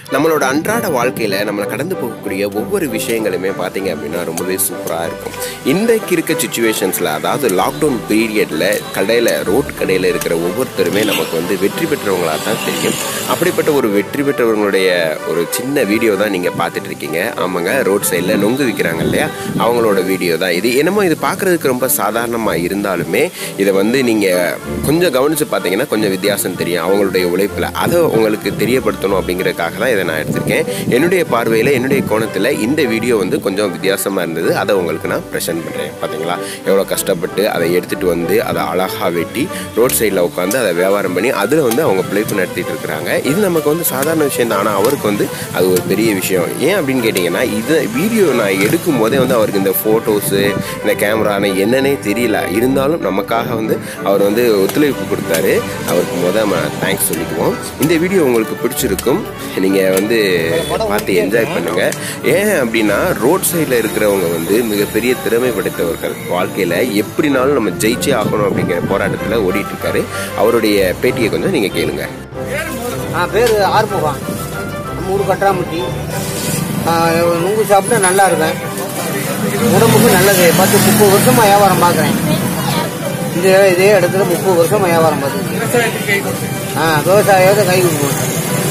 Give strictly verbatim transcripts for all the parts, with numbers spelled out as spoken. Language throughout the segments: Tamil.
நம்மளோட அன்றாட வாழ்க்கையில் நம்மளை கடந்து போகக்கூடிய ஒவ்வொரு விஷயங்களுமே பார்த்தீங்க அப்படின்னா ரொம்பவே சூப்பராக இருக்கும். இன்றைக்கு இருக்க சுச்சுவேஷன்ஸில், அதாவது லாக்டவுன் பீரியடில் கடையில் ரோட் கடையில் இருக்கிற ஒவ்வொருத்தருமே நமக்கு வந்து வெற்றி பெற்றவங்களாக தான் தெரியும். அப்படிப்பட்ட ஒரு வெற்றி பெற்றவங்களுடைய ஒரு சின்ன வீடியோ தான் நீங்கள் பார்த்துட்டு இருக்கீங்க. ஆமாங்க, ரோட் சைடில் நொங்கு விற்கிறாங்க இல்லையா, அவங்களோட வீடியோ தான் இது. என்னமோ இது பார்க்குறதுக்கு ரொம்ப சாதாரணமாக இருந்தாலுமே இதை வந்து நீங்கள் கொஞ்சம் கவனித்து பார்த்தீங்கன்னா கொஞ்சம் வித்தியாசம் தெரியும் அவங்களுடைய உழைப்பில். அதை உங்களுக்கு தெரியப்படுத்தணும் அப்படிங்கிறதுக்காக தான் இதை நான் எடுத்திருக்கேன். என்னுடைய பார்வையில், என்னுடைய கோணத்தில் இந்த வீடியோ வந்து கொஞ்சம் வித்தியாசமாக இருந்தது. அதை உங்களுக்கு நான் ப்ரெசென்ட் பண்ணுறேன். பார்த்தீங்களா எவ்வளோ கஷ்டப்பட்டு அதை எடுத்துகிட்டு வந்து அதை அழகாக வெட்டி ரோட் சைடில் உட்காந்து அதை வியாபாரம் பண்ணி அதில் வந்து அவங்க பிழைப்பு நடத்திட்டு இருக்கிறாங்க. இது நமக்கு வந்து சாதாரண விஷயம் தான், ஆனால் அவருக்கு வந்து அது ஒரு பெரிய விஷயம். ஏன் அப்படின்னு கேட்டிங்கன்னா, இது வீடியோ நான் எடுக்கும் போதே வந்து அவருக்கு இந்த ஃபோட்டோஸு, இந்த கேமரான்னு என்னன்னே தெரியல. இருந்தாலும் நமக்காக வந்து அவர் வந்து ஒத்துழைப்பு கொடுத்தாரு. அவருக்கு முதல் நம்ம தேங்க்ஸ் சொல்லிக்குவோம். இந்த வீடியோ உங்களுக்கு பிடிச்சிருக்கும், நீங்கள் வந்து பார்த்து என்ஜாய் பண்ணுங்க. ஏன் அப்படின்னா, ரோட் சைடில் இருக்கிறவங்க வந்து மிகப்பெரிய திறமை படைத்தவர்கள். வாழ்க்கையில் எப்படினாலும் நம்ம ஜெயிச்சே ஆகணும் அப்படிங்கிற போராட்டத்தில் ஓடிட்டு இருக்காரு. அவருடைய பேட்டியை கொஞ்சம் நீங்கள் கேளுங்க. பேர் ஆறுமுகம், நம்ம ஊர் கட்டாமட்டி. நுங்கு சாப்பிட்டா நல்லா இருக்கேன், உடம்புக்கு நல்லது. பத்து முப்பது வருஷமா வியாபாரம் பார்க்குறேன். இந்த இதே இடத்துல முப்பது வருஷமா வியாபாரம் பார்த்துருக்கேன். ஆ விவசாயத்தை கை கொடுக்கணும்.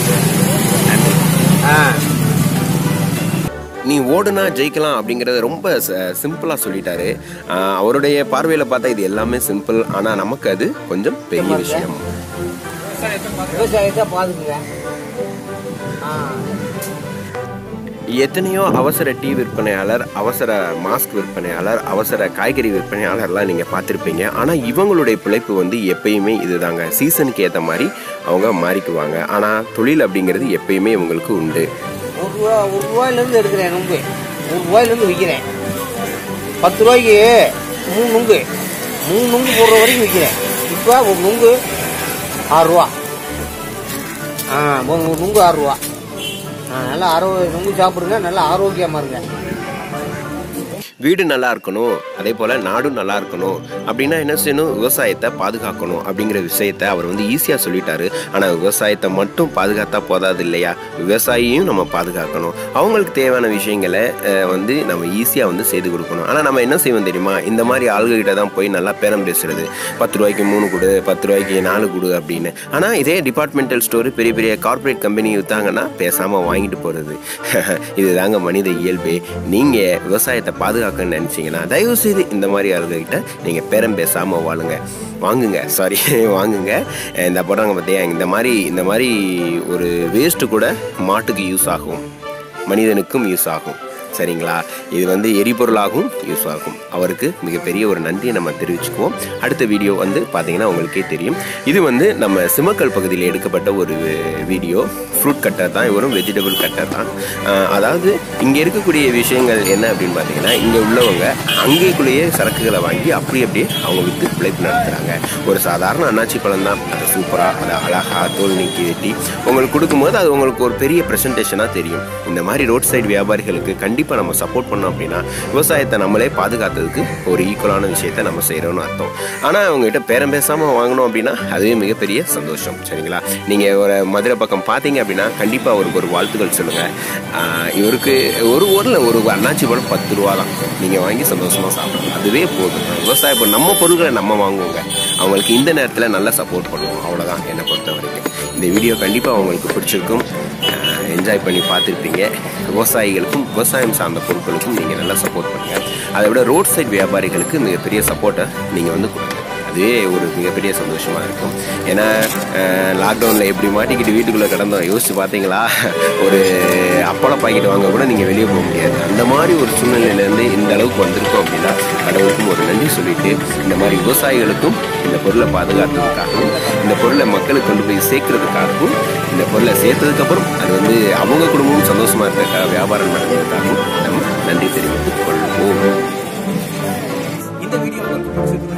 நீ ஓடுனா ஜெயிக்கலாம் அப்படிங்கிறத ரொம்ப சிம்பிளாக சொல்லிட்டாரு. அவருடைய பார்வையில் பார்த்தா இது எல்லாமே சிம்பிள், ஆனால் நமக்கு அது கொஞ்சம் பெரிய விஷயம். விவசாயத்தை பாதுகாக்கிறேன். எத்தனையோ அவசர டீ விற்பனையாளர், அவசர மாஸ்க் விற்பனையாளர், அவசர காய்கறி விற்பனையாளர்லாம் நீங்கள் பார்த்துருப்பீங்க. ஆனால் இவங்களுடைய பிழைப்பு வந்து எப்பயுமே இதுதாங்க. சீசனுக்கு ஏற்ற மாதிரி அவங்க மாறிக்குவாங்க. ஆனால் தொழில் அப்படிங்கிறது எப்பயுமே இவங்களுக்கு உண்டு. ஒரு ரூபா ஒரு ரூபாயிலேருந்து எடுக்கிறேன் நுங்கு, ஒரு ரூபாயிலேருந்து விற்கிறேன். பத்து ரூபாய்க்கு மூணு நுங்கு, மூணு நுங்கு போடுற வரைக்கும் விற்கிறேன். இப்போ ஒரு நுங்கு ஆறுரூவா. ஆ ஒரு நுங்கு ஆறுரூவா. ஆ நல்லா ஆரோக்கிய நுங்கு சாப்பிடுங்க, நல்லா ஆரோக்கியமாக இருங்க. வீடு நல்லா இருக்கணும், அதே போல் நாடும் நல்லா இருக்கணும் அப்படின்னா என்ன செய்யணும்? விவசாயத்தை பாதுகாக்கணும் அப்படிங்கிற விஷயத்த அவர் வந்து ஈஸியாக சொல்லிட்டாரு. ஆனால் விவசாயத்தை மட்டும் பாதுகாத்தா போதாது இல்லையா, விவசாயியும் நம்ம பாதுகாக்கணும். அவங்களுக்கு தேவையான விஷயங்களை வந்து நம்ம ஈஸியாக வந்து செய்து கொடுக்கணும். ஆனால் நம்ம என்ன செய்வோம் தெரியுமா, இந்த மாதிரி ஆளுகிட்ட தான் போய் நல்லா பேரம் பேசுறது. பத்து ரூபாய்க்கு மூணு கொடு, பத்து ரூபாய்க்கு நாலு கொடு அப்படின்னு. ஆனால் இதே டிபார்ட்மெண்டல் ஸ்டோரு, பெரிய பெரிய கார்பரேட் கம்பெனி விற்றாங்கன்னா பேசாமல் வாங்கிட்டு போகிறது. இதுதாங்க மனித இயல்பே. நீங்கள் விவசாயத்தை பாதுகாக்க நினைச்சீங்கன்னா தயவு செய்து இந்த மாதிரி ஆளுகிட்ட நீங்க பேரம் பேசாம வாழுங்க, வாங்குங்க, சாரி வாங்குங்க. இந்த போடுறாங்க பார்த்தியா, இந்த மாதிரி இந்த மாதிரி ஒரு வேஸ்ட்டு கூட மாட்டுக்கு யூஸ் ஆகும், மனிதனுக்கும் யூஸ் ஆகும். சரிங்களா, இது வந்து எரிபொருளாகவும் யூஸ் ஆகும். அவருக்கு மிகப்பெரிய ஒரு நன்றியை நம்ம தெரிவிச்சுக்குவோம். அடுத்த வீடியோ வந்து பார்த்தீங்கன்னா உங்களுக்கே தெரியும். இது வந்து நம்ம சிமக்கல் பகுதியில் எடுக்கப்பட்ட ஒரு வீடியோ. ஃப்ரூட் கட்டர் தான், இவரும் வெஜிடபிள் கட்டர் தான். அதாவது இங்கே இருக்கக்கூடிய விஷயங்கள் என்ன அப்படின்னு பார்த்தீங்கன்னா, இங்கே உள்ளவங்க அங்கேக்குள்ளேயே சரக்குகளை வாங்கி அப்படி அப்படியே அவங்க விற்று பிழைப்பு நடத்துகிறாங்க. ஒரு சாதாரண அன்னாச்சி பழம் தான், அதை சூப்பராக அதை அழகாக தோல் நீக்கி வெட்டி உங்களுக்கு கொடுக்கும்போது அது உங்களுக்கு ஒரு பெரிய ப்ரெசன்டேஷனாக தெரியும். இந்த மாதிரி ரோட் சைடு வியாபாரிகளுக்கு கண்டிப்பாக நம்ம சப்போர்ட் பண்ணோம் அப்படின்னா விவசாயத்தை நம்மளே பாதுகாத்ததுக்கு ஒரு ஈக்குவலான விஷயத்தை நம்ம செய்கிறோன்னு அர்த்தம். ஆனால் அவங்ககிட்ட பேரம் பேசாமல் வாங்கணும் அப்படின்னா அதுவே மிகப்பெரிய சந்தோஷம். சரிங்களா, நீங்கள் ஒரு மதுரை பக்கம் பார்த்தீங்க அப்படின்னா கண்டிப்பாக அவருக்கு ஒரு வாழ்த்துக்கள் சொல்லுங்கள். இவருக்கு ஒரு ஊரில் ஒரு அண்ணாச்சி பழம் பத்து ரூபா தான், நீங்கள் வாங்கி சந்தோஷமாக சாப்பிடணும், அதுவே போதும். விவசாயம் நம்ம பொருட்களை நம்ம வாங்குவோங்க, அவங்களுக்கு இந்த நேரத்தில் நல்லா சப்போர்ட் பண்ணுவோம். அவ்வளோதான் என்னை பொறுத்த வரைக்கும். இந்த வீடியோ கண்டிப்பாக அவங்களுக்கு பிடிச்சிருக்கும், என்ஜாய் பண்ணி பார்த்துருப்பீங்க. விவசாயிகளுக்கும் விவசாயம் சார்ந்த பொருட்களுக்கும் நீங்கள் நல்லா சப்போர்ட் பண்ணுங்கள். அதை விட ரோட் சைட் வியாபாரிகளுக்கு மிகப்பெரிய சப்போர்ட்டை நீங்கள் வந்து கொடுங்க. அதுவே ஒரு மிகப்பெரிய சந்தோஷமாக இருக்கும். ஏன்னா லாக்டவுனில் எப்படி மாட்டிக்கிட்டு வீட்டுக்குள்ளே கிடந்தோம், யோசிச்சு பார்த்தீங்களா? ஒரு அப்பள பாக்கெட் வாங்க கூட நீங்கள் வெளியே போக முடியாது. அந்த மாதிரி ஒரு சூழ்நிலையிலேருந்து இந்த அளவுக்கு வந்திருக்கோம் அப்படின்னா கடவுளுக்கும் ஒரு நன்றி சொல்லிட்டு, இந்த மாதிரி விவசாயிகளுக்கும் இந்த பொருளை பாதுகாத்ததுக்காகவும், இந்த பொருளை மக்களுக்கு கொண்டு போய் சேர்க்கறதுக்காகவும், இந்த பொருளை சேர்த்ததுக்கப்புறம் அது வந்து அவங்க குடும்பமும் சந்தோஷமாக இருக்கிறதுக்காக வியாபாரம் நடந்ததுக்காகவும் நம்ம நன்றி தெரிவித்துக் கொள்வோம். இந்த வீடியோ உங்களுக்கு பிடிச்சிருக்கு